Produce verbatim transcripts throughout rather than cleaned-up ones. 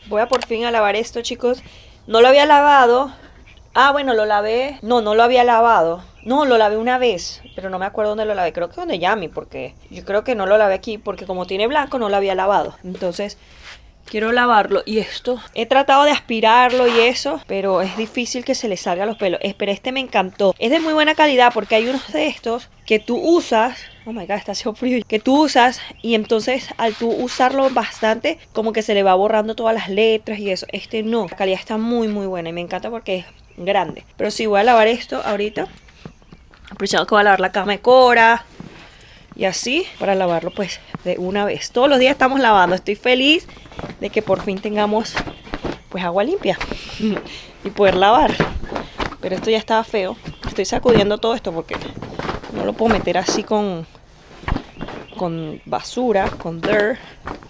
Voy a por fin a lavar esto, chicos. No lo había lavado. Ah, bueno, lo lavé. No, no lo había lavado. No, lo lavé una vez, pero no me acuerdo dónde lo lavé. Creo que donde Yami, porque yo creo que no lo lavé aquí, porque como tiene blanco no lo había lavado. Entonces, quiero lavarlo. Y esto, he tratado de aspirarlo y eso, pero es difícil que se le salga los pelos. Eh, pero este me encantó. Es de muy buena calidad porque hay unos de estos que tú usas. Oh my god, está haciendo frío. Que tú usas y entonces al tú usarlo bastante, como que se le va borrando todas las letras y eso. Este no. La calidad está muy muy buena y me encanta porque es grande. Pero sí, voy a lavar esto ahorita. Aprovechando que voy a lavar la cama de Cora. Y así, para lavarlo pues de una vez. Todos los días estamos lavando. Estoy feliz de que por fin tengamos pues agua limpia y poder lavar. Pero esto ya estaba feo. Estoy sacudiendo todo esto porque no lo puedo meter así con con basura, con dirt.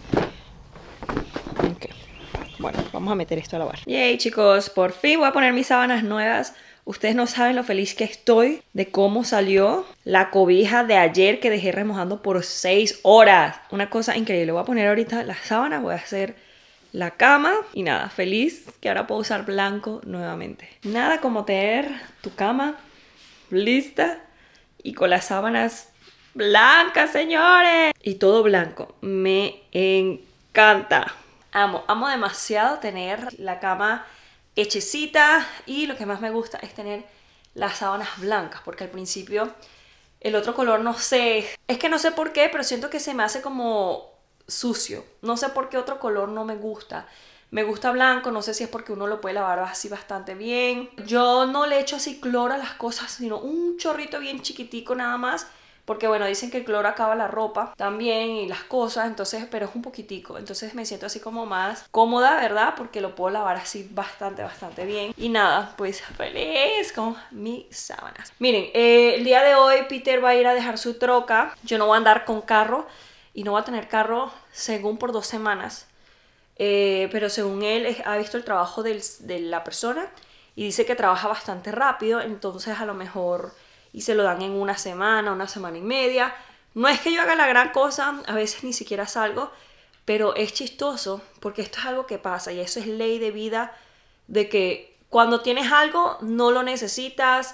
Okay. Bueno, vamos a meter esto a lavar. Yay, chicos, por fin voy a poner mis sábanas nuevas. Ustedes no saben lo feliz que estoy de cómo salió la cobija de ayer que dejé remojando por seis horas. Una cosa increíble. Voy a poner ahorita las sábanas, voy a hacer la cama y nada, feliz que ahora puedo usar blanco nuevamente. Nada como tener tu cama lista y con las sábanas blancas, señores. Y todo blanco. Me encanta. Amo, amo demasiado tener la cama hechecita y lo que más me gusta es tener las sábanas blancas porque al principio el otro color no sé, es que no sé por qué, pero siento que se me hace como sucio, no sé por qué otro color no me gusta. Me gusta blanco, no sé si es porque uno lo puede lavar así bastante bien. Yo no le echo así cloro a las cosas, sino un chorrito bien chiquitico nada más. Porque bueno, dicen que el cloro acaba la ropa también y las cosas, entonces, pero es un poquitico. Entonces me siento así como más cómoda, ¿verdad? Porque lo puedo lavar así bastante, bastante bien. Y nada, pues feliz con mis sábanas. Miren, eh, el día de hoy Peter va a ir a dejar su troca. Yo no voy a andar con carro y no voy a tener carro según por dos semanas. Eh, pero según él ha visto el trabajo del, de la persona y dice que trabaja bastante rápido, entonces a lo mejor y se lo dan en una semana, una semana y media. No es que yo haga la gran cosa, a veces ni siquiera salgo, pero es chistoso porque esto es algo que pasa y eso es ley de vida, de que cuando tienes algo no lo necesitas,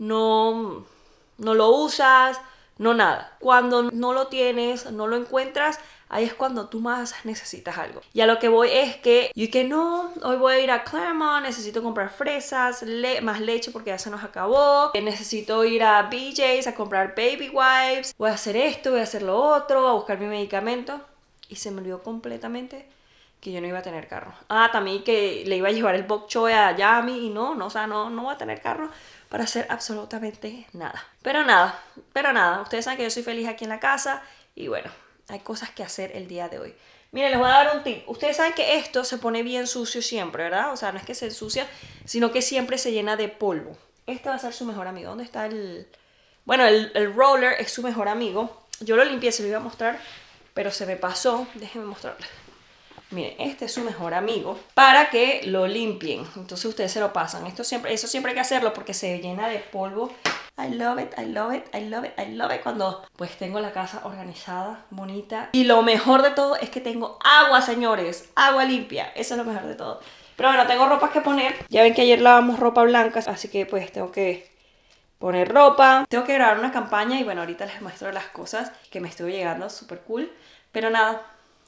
no, no lo usas, no nada. Cuando no lo tienes, no lo encuentras, ahí es cuando tú más necesitas algo. Y a lo que voy es que yo que no, hoy voy a ir a Claremont, necesito comprar fresas, le más leche porque ya se nos acabó. Necesito ir a B J's a comprar baby wipes. Voy a hacer esto, voy a hacer lo otro, a buscar mi medicamento. Y se me olvidó completamente que yo no iba a tener carro. Ah, también que le iba a llevar el bok choy a Yami y no, no, o sea, no, no voy a tener carro para hacer absolutamente nada. Pero nada, pero nada, ustedes saben que yo soy feliz aquí en la casa y bueno, hay cosas que hacer el día de hoy. Miren, les voy a dar un tip. Ustedes saben que esto se pone bien sucio siempre, ¿verdad? O sea, no es que se ensucia, sino que siempre se llena de polvo. Este va a ser su mejor amigo. ¿Dónde está el...? Bueno, el, el roller es su mejor amigo. Yo lo limpié, se lo iba a mostrar, pero se me pasó. Déjenme mostrarles. Miren, este es su mejor amigo para que lo limpien. Entonces ustedes se lo pasan. Esto siempre, eso siempre hay que hacerlo porque se llena de polvo. I love it, I love it, I love it, I love it. Cuando pues tengo la casa organizada, bonita. Y lo mejor de todo es que tengo agua, señores. Agua limpia. Eso es lo mejor de todo. Pero bueno, tengo ropas que poner. Ya ven que ayer lavamos ropa blanca. Así que pues tengo que poner ropa. Tengo que grabar una campaña. Y bueno, ahorita les muestro las cosas que me estuvo llegando. Súper cool. Pero nada.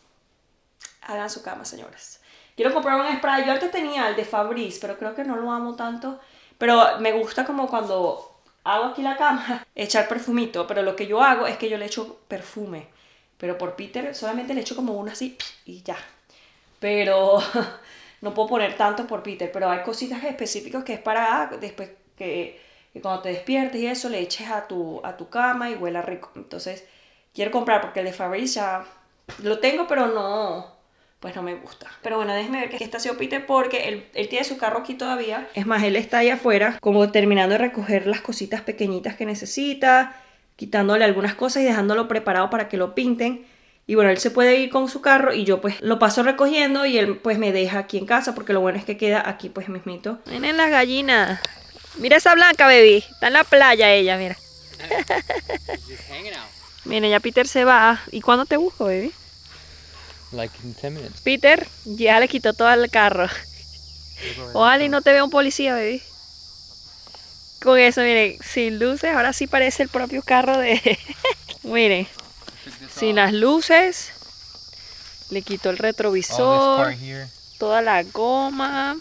Hagan su cama, señores. Quiero comprar un spray. Yo antes tenía el de Fabrice, pero creo que no lo amo tanto. Pero me gusta como cuando hago aquí la cama, echar perfumito. Pero lo que yo hago es que yo le echo perfume. Pero por Peter solamente le echo como uno así y ya. Pero no puedo poner tanto por Peter. Pero hay cositas específicas que es para después que, que cuando te despiertes y eso le eches a tu, a tu cama y huela rico. Entonces quiero comprar porque el de Fabrice ya lo tengo, pero no... pues no me gusta. Pero bueno, déjenme ver que está haciendo Peter porque él, él tiene su carro aquí todavía. Es más, él está ahí afuera como terminando de recoger las cositas pequeñitas que necesita, quitándole algunas cosas y dejándolo preparado para que lo pinten. Y bueno, él se puede ir con su carro y yo pues lo paso recogiendo y él pues me deja aquí en casa porque lo bueno es que queda aquí pues mismito. Miren las gallinas. Mira esa blanca, baby. Está en la playa ella, mira. Miren, ya Peter se va. ¿Y cuándo te busco, baby? like in ten minutes. Peter ya le quitó todo el carro. Ojalá y no te vea un policía, baby. Con eso, miren, sin luces, ahora sí parece el propio carro de... Miren, sin las luces. Le quitó el retrovisor. Toda la goma.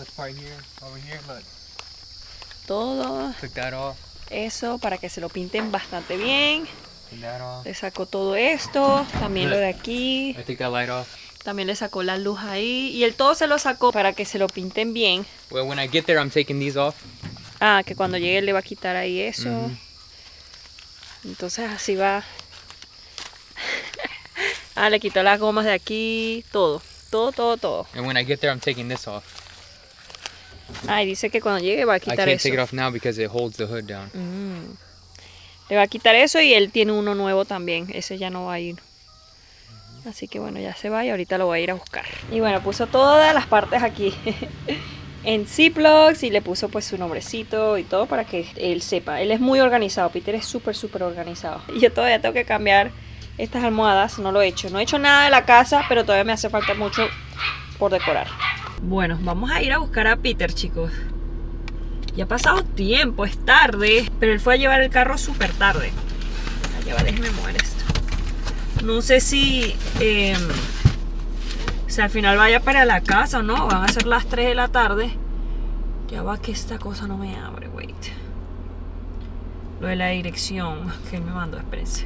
Todo. Eso para que se lo pinten bastante bien. Le sacó todo esto. También lo de aquí. También le sacó la luz ahí. Y él todo se lo sacó para que se lo pinten bien. Well, when I get there, I'm taking these off. Ah, que cuando llegue le va a quitar ahí eso. Mm-hmm. Entonces así va. Ah, le quitó las gomas de aquí. Todo. Todo, todo, todo. And when I get there, I'm taking this off. Ah, y dice que cuando llegue va a I quitar can't eso. take it off now because it holds the hood down. Mm. Le va a quitar eso y él tiene uno nuevo también. Ese ya no va a ir. Así que bueno, ya se va y ahorita lo voy a ir a buscar. Y bueno, puso todas las partes aquí en Ziplocs y le puso pues su nombrecito y todo para que él sepa. Él es muy organizado, Peter es súper súper organizado. Y yo todavía tengo que cambiar estas almohadas, no lo he hecho. No he hecho nada de la casa, pero todavía me hace falta mucho por decorar. Bueno, vamos a ir a buscar a Peter, chicos. Ya ha pasado tiempo, es tarde, pero él fue a llevar el carro súper tarde. Ya va, déjeme mover esto. No sé si, eh, si al final vaya para la casa o no. Van a ser las tres de la tarde. Ya va que esta cosa no me abre, wait. Lo de la dirección que él me mandó, espérense.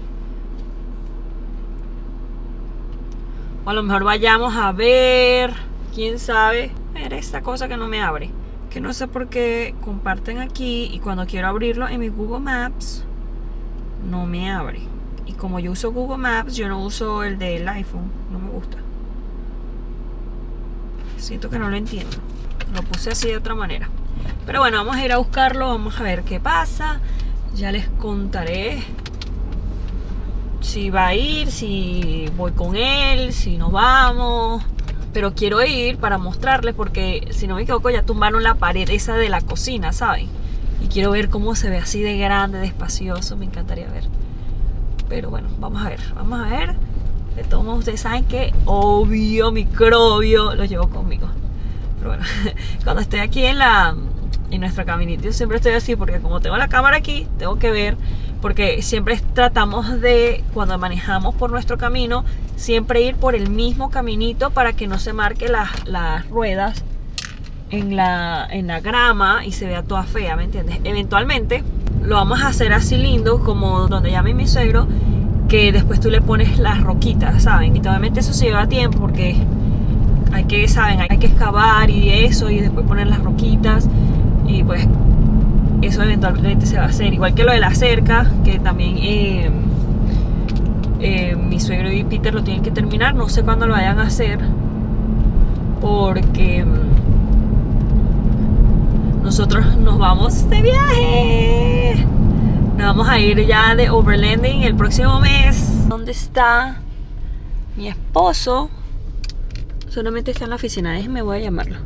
O a lo mejor vayamos a ver, quién sabe. Era esta cosa que no me abre. Que no sé por qué comparten aquí y cuando quiero abrirlo en mi Google Maps no me abre. Y como yo uso Google Maps, yo no uso el del iPhone. No me gusta. Siento que no lo entiendo. Lo puse así de otra manera. Pero bueno, vamos a ir a buscarlo. Vamos a ver qué pasa. Ya les contaré si va a ir, si voy con él, si nos vamos. Pero quiero ir para mostrarles porque, si no me equivoco, ya tumbaron la pared esa de la cocina, ¿saben? Y quiero ver cómo se ve así de grande, de espacioso. Me encantaría ver. Pero bueno, vamos a ver, vamos a ver. De todos modos, ustedes saben que obvio, microbio, lo llevo conmigo. Pero bueno, cuando estoy aquí en la en nuestro caminito, yo siempre estoy así porque como tengo la cámara aquí, tengo que ver. Porque siempre tratamos de, cuando manejamos por nuestro camino, siempre ir por el mismo caminito para que no se marque las, las ruedas en la, en la grama y se vea toda fea, ¿me entiendes? Eventualmente lo vamos a hacer así lindo, como donde llame mi suegro, que después tú le pones las roquitas, ¿saben? Y obviamente eso se lleva tiempo porque hay que, ¿saben? Hay que excavar y eso, y después poner las roquitas, y pues eso eventualmente se va a hacer. Igual que lo de la cerca, que también eh, eh, mi suegro y Peter lo tienen que terminar. No sé cuándo lo vayan a hacer, porque nosotros nos vamos de viaje. Nos vamos a ir ya de overlanding el próximo mes. ¿Dónde está mi esposo? Solamente está en la oficina, déjenme, voy a llamarlo.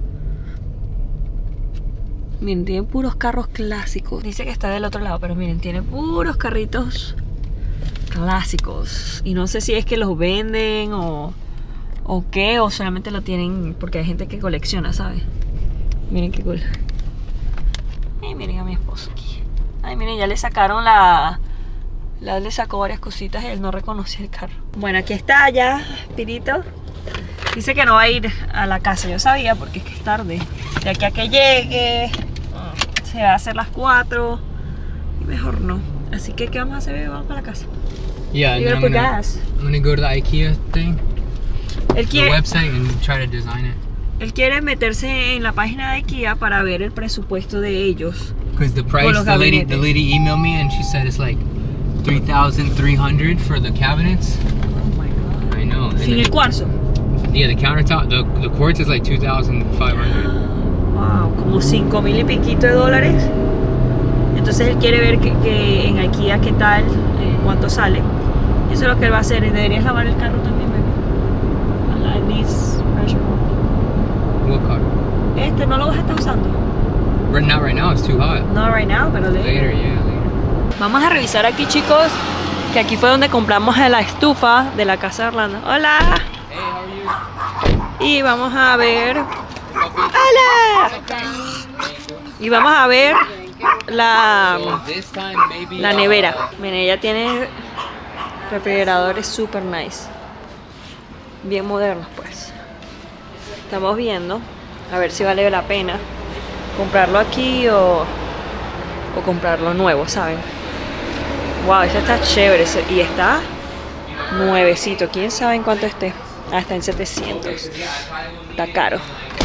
Miren, tiene puros carros clásicos. Dice que está del otro lado, pero miren, tiene puros carritos clásicos. Y no sé si es que los venden o, o qué, o solamente lo tienen porque hay gente que colecciona, ¿sabes? Miren qué cool. Ay, miren a mi esposo aquí. Ay, miren, ya le sacaron la... La le sacó varias cositas y él no reconocía el carro. Bueno, aquí está ya, Pirito. Dice que no va a ir a la casa. Yo sabía porque es que es tarde. De aquí a que llegue, se va a hacer las cuatro. Y mejor no. Así que, ¿qué vamos a hacer? Vamos para la casa. Yeah, and then I'm gonna, I'm gonna go to the IKEA thing. Él quiere, the website and try to design it. Él quiere meterse en la página de IKEA para ver el presupuesto de ellos. Because the price, the lady, the lady emailed me and she said it's like three thousand three hundred for the cabinets. Oh my god. I know. Sin el cuarzo. Yeah, the countertop, the, the quartz is like two thousand five hundred. Wow, como cinco mil y piquito de dólares. Entonces él quiere ver que, que en IKEA qué tal, eh, cuánto sale. Y eso es lo que él va a hacer. Y deberías lavar el carro también, bebé. It needs pressure. What car? Este no lo vas a estar usando. Right now, right now it's too hot. No right now, pero later. Later, yeah, later. Vamos a revisar aquí, chicos, que aquí fue donde compramos la estufa de la casa de Orlando. ¡Hola! Hey, how are you? Y vamos a ver... ¡Hola! Y vamos a ver la, So this time maybe la nevera. Miren, ella tiene refrigeradores super nice. Bien modernos, pues. Estamos viendo a ver si vale la pena comprarlo aquí o, o comprarlo nuevo, ¿saben? Wow, este está chévere y está nuevecito. ¿Quién sabe en cuánto esté? Ah, está en setecientos. Está caro.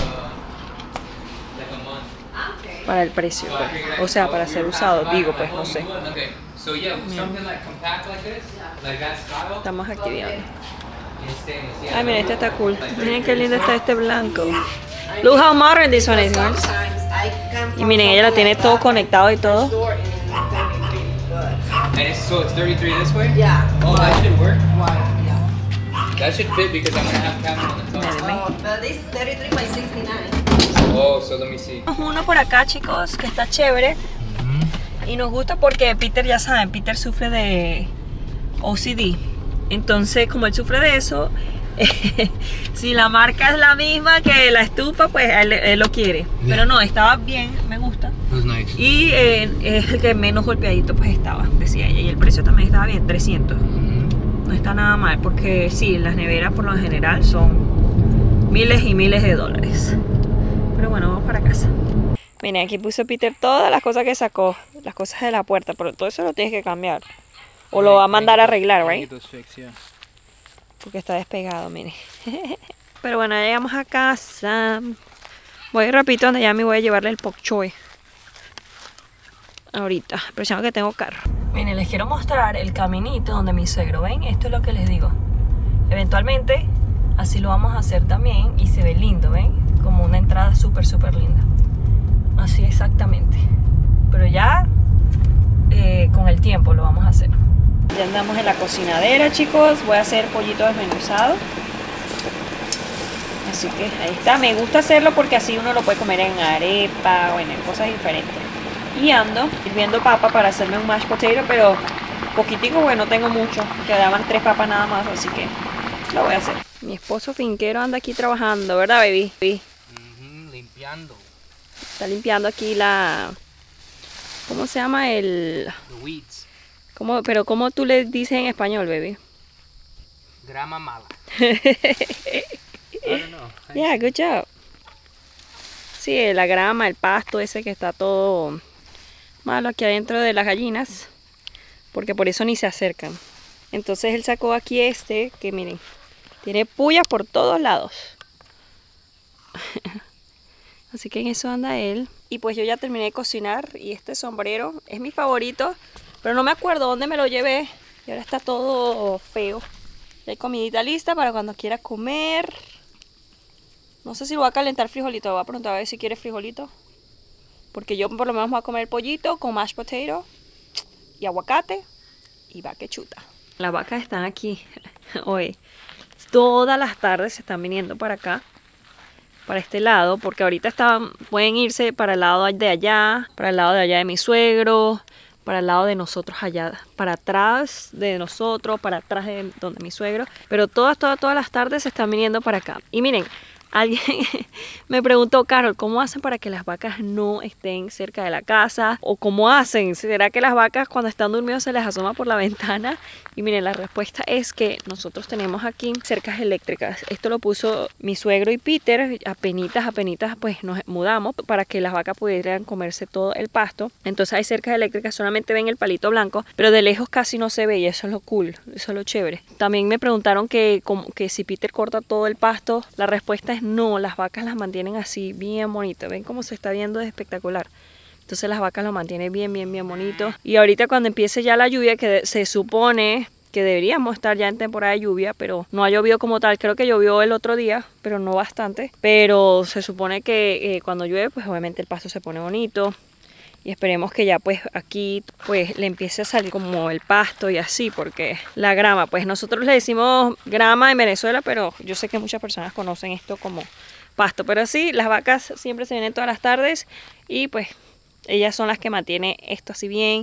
Para el precio, pues. O sea, para ser usado, digo, pues, no sé. Estamos aquí viendo. Ay, miren, este está cool. Miren qué lindo está este blanco. Look how modern this one is, girls. Y miren, ella lo tiene todo conectado y todo. And it's, so it's thirty-three this way? Yeah. Oh, that should work. Why? Yeah. That should fit because I'm gonna have cabinet on the top. Oh, but this thirty-three by sixty-nine. Oh, so let me see. Uno por acá, chicos, que está chévere. Y nos gusta porque Peter, ya saben, Peter sufre de O C D. Entonces, como él sufre de eso, si la marca es la misma que la estufa, pues él, él lo quiere. Yeah. Pero no, estaba bien, me gusta. It was nice. Y eh, es el que menos golpeadito pues estaba, decía ella. Y el precio también estaba bien, trescientos. Mm-hmm. No está nada mal, porque sí, las neveras por lo general son miles y miles de dólares. Pero bueno, vamos para casa. Miren, aquí puso Peter todas las cosas que sacó, las cosas de la puerta, pero todo eso lo tienes que cambiar. O lo va a mandar a arreglar, ¿right? Porque está despegado, miren. Pero bueno, ya llegamos a casa. Voy rapidito donde ya me voy a llevarle el pok choy. Ahorita, aprovechando que tengo carro. Miren, les quiero mostrar el caminito donde mi suegro, ¿ven? Esto es lo que les digo. Eventualmente, así lo vamos a hacer también y se ve lindo, ¿ven? Como una entrada súper, súper linda. Así exactamente. Pero ya eh, con el tiempo lo vamos a hacer. Ya andamos en la cocinadera, chicos. Voy a hacer pollito desmenuzado. Así que ahí está. Me gusta hacerlo porque así uno lo puede comer en arepa o en cosas diferentes. Y ando hirviendo papa para hacerme un mashed potato, pero poquitico, porque no tengo mucho. Quedaban tres papas nada más, así que lo voy a hacer. Mi esposo finquero anda aquí trabajando, ¿verdad, baby? Mm-hmm, limpiando. Está limpiando aquí la... ¿Cómo se llama? El... The weeds. ¿Cómo? Pero ¿cómo tú le dices en español, baby? Grama mala. I don't know. Yeah, good job. Sí, la grama, el pasto ese que está todo malo aquí adentro de las gallinas, porque por eso ni se acercan. Entonces él sacó aquí este, que miren, tiene puyas por todos lados. Así que en eso anda él. Y pues yo ya terminé de cocinar y este sombrero es mi favorito, pero no me acuerdo dónde me lo llevé y ahora está todo feo. Ya hay comidita lista para cuando quiera comer. No sé si lo voy a calentar frijolito, voy a preguntar a ver si quiere frijolito. Porque yo por lo menos voy a comer pollito con mashed potato y aguacate y va que chuta. Las vacas están aquí hoy. Todas las tardes se están viniendo para acá, para este lado, porque ahorita están, pueden irse para el lado de allá, para el lado de allá de mi suegro, para el lado de nosotros allá, para atrás de nosotros, para atrás de donde mi suegro. Pero todas, todas, todas las tardes se están viniendo para acá. Y miren, alguien me preguntó, Carol, ¿cómo hacen para que las vacas no estén cerca de la casa? ¿O cómo hacen? ¿Será que las vacas cuando están durmiendo se les asoma por la ventana? Y miren, la respuesta es que nosotros tenemos aquí cercas eléctricas. Esto lo puso mi suegro y Peter, apenitas, apenitas, pues nos mudamos para que las vacas pudieran comerse todo el pasto. Entonces hay cercas eléctricas, solamente ven el palito blanco, pero de lejos casi no se ve y eso es lo cool, eso es lo chévere. También me preguntaron que, como, que si Peter corta todo el pasto. La respuesta es no, las vacas las mantienen así bien bonito. Ven cómo se está viendo, es espectacular. Entonces las vacas lo mantienen bien, bien, bien bonito. Y ahorita cuando empiece ya la lluvia, que se supone que deberíamos estar ya en temporada de lluvia, pero no ha llovido como tal. Creo que llovió el otro día, pero no bastante. Pero se supone que eh, cuando llueve, pues obviamente el pasto se pone bonito. Y esperemos que ya pues aquí pues le empiece a salir como el pasto y así, porque la grama, pues nosotros le decimos grama en Venezuela, pero yo sé que muchas personas conocen esto como pasto. Pero sí, las vacas siempre se vienen todas las tardes y pues ellas son las que mantienen esto así bien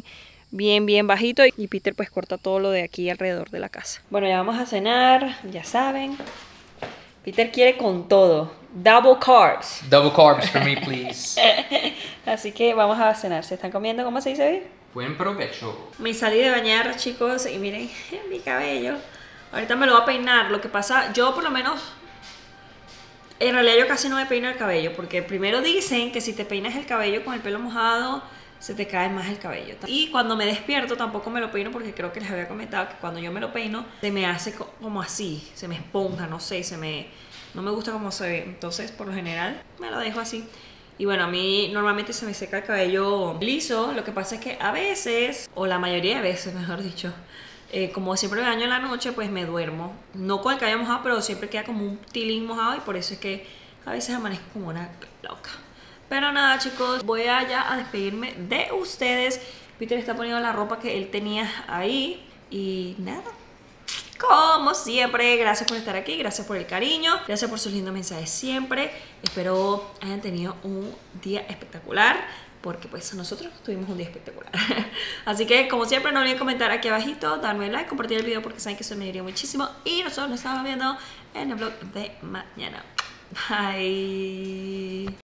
bien, bien bajito. Y Peter pues corta todo lo de aquí alrededor de la casa. Bueno, ya vamos a cenar, ya saben. Peter quiere con todo. Double carbs. Double carbs for me, please. Así que vamos a cenar. ¿Se están comiendo? ¿Cómo se dice? Buen provecho. Me salí de bañar, chicos, y miren mi cabello. Ahorita me lo voy a peinar. Lo que pasa, yo por lo menos, en realidad yo casi no me peino el cabello, porque primero dicen que si te peinas el cabello con el pelo mojado, se te cae más el cabello. Y cuando me despierto tampoco me lo peino, porque creo que les había comentado que cuando yo me lo peino, se me hace como así, se me esponja, no sé, se me... no me gusta cómo se ve. Entonces, por lo general, me lo dejo así. Y bueno, a mí normalmente se me seca el cabello liso. Lo que pasa es que a veces, o la mayoría de veces, mejor dicho, eh, como siempre me baño en la noche, pues me duermo. No con el cabello mojado, pero siempre queda como un tilín mojado. Y por eso es que a veces amanezco como una loca. Pero nada, chicos, voy allá a despedirme de ustedes. Peter está poniendo la ropa que él tenía ahí. Y nada, como siempre, gracias por estar aquí, gracias por el cariño, gracias por sus lindos mensajes siempre. Espero hayan tenido un día espectacular, porque pues nosotros tuvimos un día espectacular. Así que como siempre, no olviden comentar aquí abajito, darme like, compartir el video porque saben que eso me ayudaría muchísimo. Y nosotros nos estamos viendo en el vlog de mañana. Bye.